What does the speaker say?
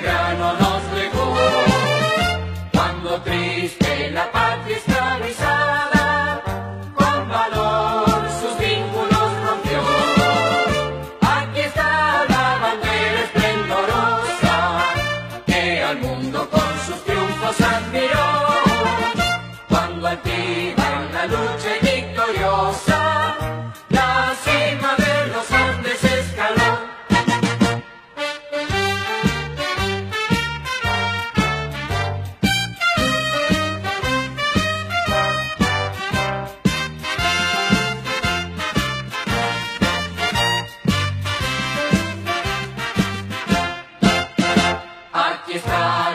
Belgrano nos legó, cuando triste la patria esclavizada, con valor sus vínculos rompió. Aquí está la bandera esplendorosa, que al mundo con sus triunfos admiró, cuando altiva en la lucha y victoriosa, la cima de los Andes escaló. Aquí está